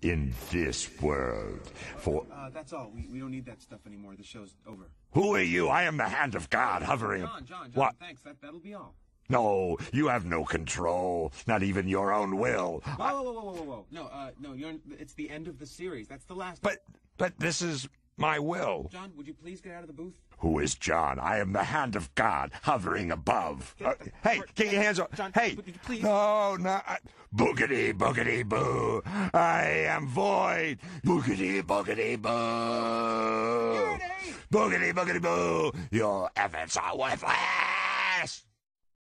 in this world. For that's all. We don't need that stuff anymore. The show's over. who are you? I am the hand of God hovering. John, What? thanks. That'll be all. No, you have no control, not even your own will. Whoa. No, it's the end of the series. That's the last. But this is my will. John, would you please get out of the booth? Who is John? I am the hand of God hovering above. Hey, get your hands off. John, Hey, please. No. Boogity, boogity, boo. I am void. Boogity, boogity, boo. Boogity, boogity, boo. Your efforts are worthless.